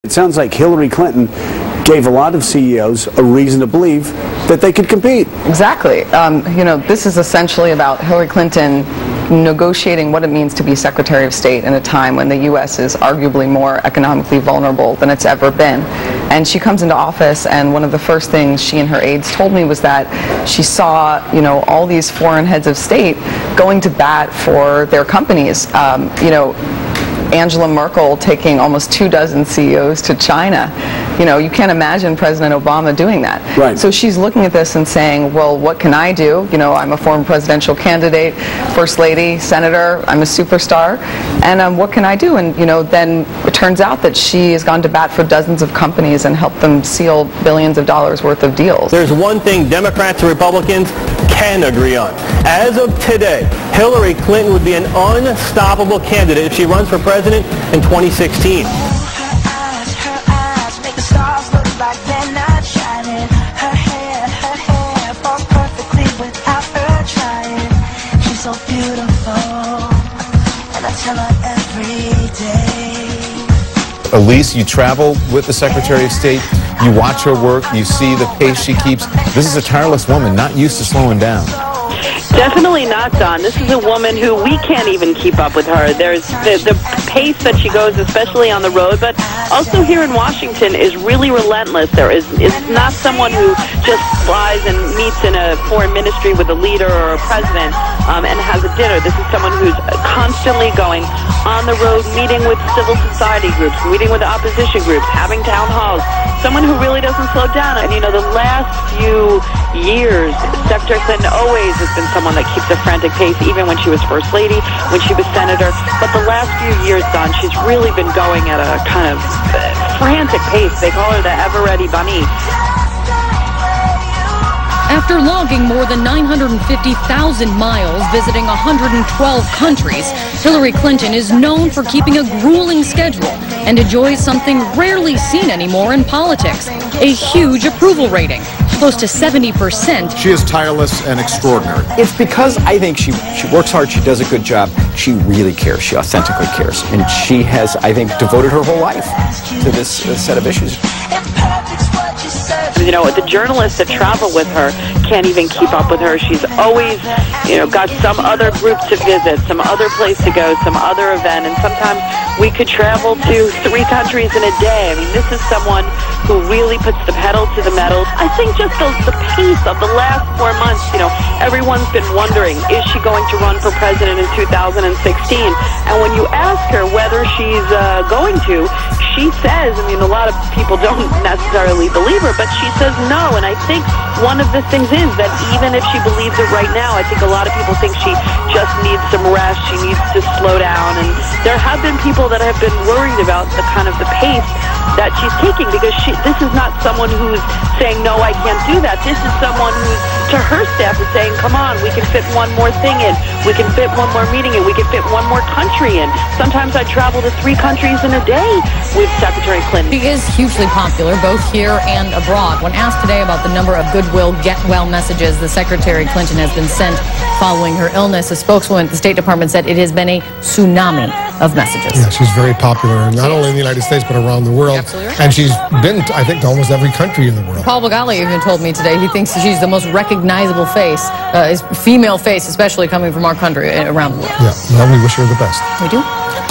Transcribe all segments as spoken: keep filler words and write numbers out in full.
It sounds like Hillary Clinton gave a lot of C E Os a reason to believe that they could compete. Exactly. Um, you know, this is essentially about Hillary Clinton negotiating what it means to be Secretary of State in a time when the U S is arguably more economically vulnerable than it's ever been. And she comes into office, and one of the first things she and her aides told me was that she saw, you know, all these foreign heads of state going to bat for their companies. Um, you know, Angela Merkel taking almost two dozen C E Os to China. You know, you can't imagine President Obama doing that. Right. So she's looking at this and saying, well, what can I do? You know, I'm a former presidential candidate, first lady, senator, I'm a superstar, and um, what can I do? And, you know, then it turns out that she has gone to bat for dozens of companies and helped them seal billions of dollars worth of deals. There's one thing Democrats and Republicans can agree on. As of today, Hillary Clinton would be an unstoppable candidate if she runs for president in twenty sixteen. Elise, you travel with the Secretary of State, you watch her work, you see the pace she keeps. This is a tireless woman, not used to slowing down. Definitely not, Don. This is a woman who we can't even keep up with her. There's the, the pace that she goes, especially on the road, but also here in Washington, is really relentless. There is is not someone who just flies and meets in a foreign ministry with a leader or a president um, and has a dinner. This is someone who's constantly going on the road, meeting with civil society groups, meeting with opposition groups, having town halls. Someone who really doesn't slow down. And, you know, the last few years, Secretary Clinton always has been someone that keeps a frantic pace, even when she was First Lady, when she was Senator. But the last few years, Don, she's really been going at a kind of frantic pace. They call her the ever-ready bunny. After logging more than nine hundred fifty thousand miles, visiting one hundred twelve countries, Hillary Clinton is known for keeping a grueling schedule and enjoys something rarely seen anymore in politics, a huge approval rating, close to seventy percent. She is tireless and extraordinary. It's because I think she, she works hard, she does a good job, she really cares, she authentically cares. And she has, I think, devoted her whole life to this uh, set of issues. You know, the journalists that travel with her can't even keep up with her. She's always, you know, got some other group to visit, some other place to go, some other event, and sometimes we could travel to three countries in a day. I mean, this is someone who really puts the pedal to the metal. I think just the, the pace of the last four months, you know, everyone's been wondering, is she going to run for president in two thousand sixteen? And when you ask her whether she's uh, going to, she says, I mean, a lot of people don't necessarily believe her, but she says no. And I think one of the things is that even if she believes it right now, I think a lot of people think she just needs some rest, she needs to slow down. And there have been people that have been worried about the kind of the pace that she's taking, because she, this is not someone who's saying, no, I can't do that. This is someone who's, to her staff, is saying, come on, we can fit one more thing in, we can fit one more meeting in, we can fit one more country in. Sometimes I travel to three countries in a day with Secretary Clinton. She is hugely popular, both here and abroad. When asked today about the number of goodwill, get well messages the Secretary Clinton has been sent following her illness, a spokeswoman at the State Department said it has been a tsunami of messages. Yeah, she's very popular, not only in the United States, but around the world. Absolutely right. And she's been, I think, to almost every country in the world. Paul Begala even told me today he thinks she's the most recognizable face, uh, is female face, especially coming from our country, uh, around the world. Yeah, well, we wish her the best. We do.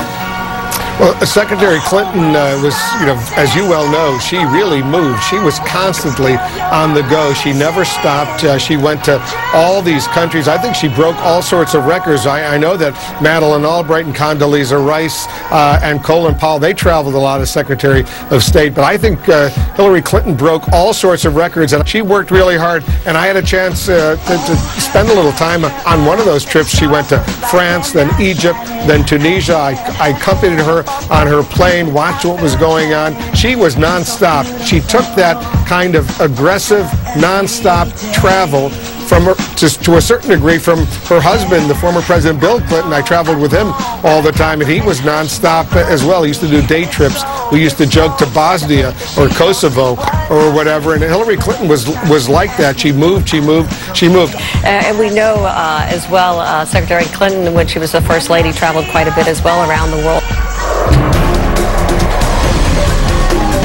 Well, Secretary Clinton uh, was, you know, as you well know, she really moved. She was constantly on the go. She never stopped. Uh, she went to all these countries. I think she broke all sorts of records. I, I know that Madeleine Albright and Condoleezza Rice uh, and Colin Powell, they traveled a lot as Secretary of State. But I think uh, Hillary Clinton broke all sorts of records, and she worked really hard. And I had a chance uh, to, to spend a little time on one of those trips. She went to France, then Egypt, then Tunisia. I, I accompanied her on her plane, watched what was going on. She was nonstop. She took that kind of aggressive, nonstop travel from her, to, to a certain degree from her husband, the former President Bill Clinton. I traveled with him all the time, and he was nonstop as well. He used to do day trips. We used to joke to Bosnia or Kosovo or whatever, and Hillary Clinton was was like that. She moved, she moved, she moved. Uh, and we know uh, as well, uh, Secretary Clinton, when she was the First Lady, traveled quite a bit as well around the world.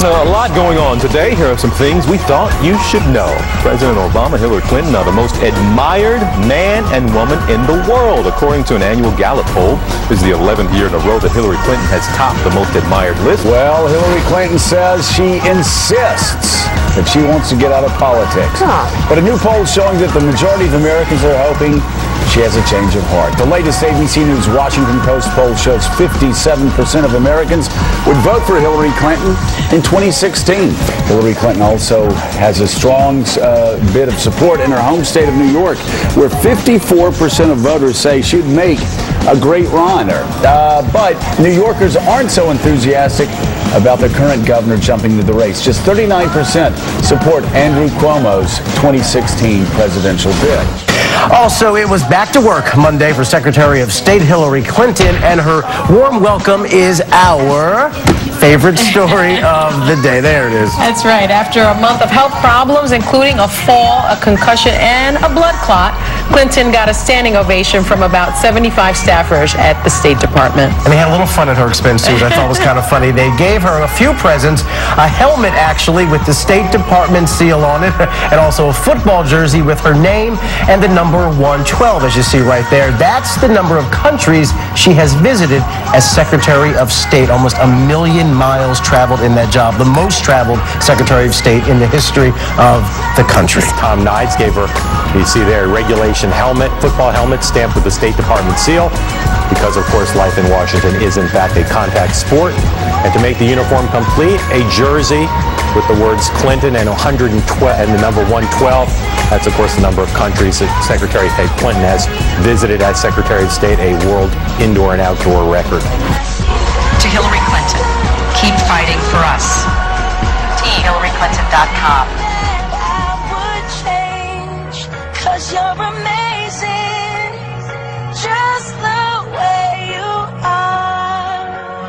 A lot going on today. Here are some things we thought you should know. President Obama, Hillary Clinton are the most admired man and woman in the world. According to an annual Gallup poll, this is the eleventh year in a row that Hillary Clinton has topped the most admired list. Well, Hillary Clinton says she insists that she wants to get out of politics. Huh. But a new poll showing that the majority of Americans are hoping she has a change of heart. The latest A B C News Washington Post poll shows fifty-seven percent of Americans would vote for Hillary Clinton in twenty sixteen. Hillary Clinton also has a strong uh, bit of support in her home state of New York, where fifty-four percent of voters say she'd make a great runner. Uh, but New Yorkers aren't so enthusiastic about the current governor jumping into the race. Just thirty-nine percent support Andrew Cuomo's twenty sixteen presidential bid. Also, it was back to work Monday for Secretary of State Hillary Clinton, and her warm welcome is our favorite story of the day. There it is. That's right. After a month of health problems, including a fall, a concussion, and a blood clot, Clinton got a standing ovation from about seventy-five staffers at the State Department. And they had a little fun at her expense, too, which I thought was kind of funny. They gave her a few presents, a helmet, actually, with the State Department seal on it, and also a football jersey with her name and the number one twelve, as you see right there. That's the number of countries she has visited as Secretary of State. Almost a million miles traveled in that job, the most traveled Secretary of State in the history of the country. Tom Nides gave her, you see there, regulation helmet, football helmet stamped with the State Department seal, because of course life in Washington is in fact a contact sport. And to make the uniform complete, a jersey with the words Clinton and one hundred twelve and the number one twelve. That's of course the number of countries that Secretary Clinton has visited as Secretary of State, a world indoor and outdoor record. To Hillary Clinton, keep fighting for us. T Hillary Clinton dot com. I would change, 'cause you're amazing, just the way you are.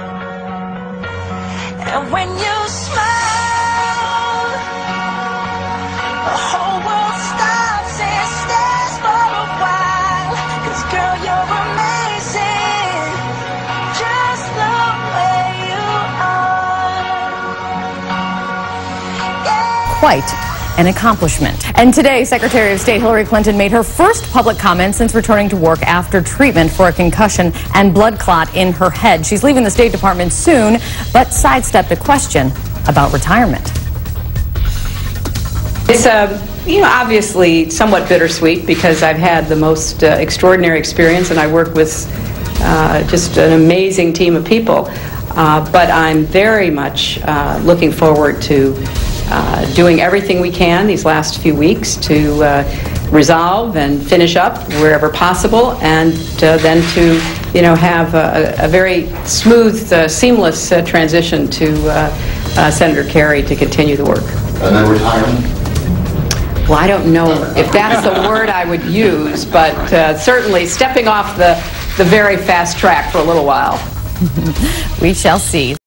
And when you smile, the whole world stops and stares for a while. 'Cause girl, you're amazing, just the way you are. Yeah. Quite an accomplishment. And today, Secretary of State Hillary Clinton made her first public comment since returning to work after treatment for a concussion and blood clot in her head. She's leaving the State Department soon, but sidestepped a question about retirement. It's, uh, you know, obviously somewhat bittersweet because I've had the most uh, extraordinary experience and I work with uh, just an amazing team of people. Uh, but I'm very much uh, looking forward to uh, doing everything we can these last few weeks to uh, resolve and finish up wherever possible, and uh, then to, you know, have a, a very smooth, uh, seamless uh, transition to uh, uh, Senator Kerry to continue the work. And then retirement? Well, I don't know if that's the word I would use, but uh, certainly stepping off the, the very fast track for a little while. We shall see.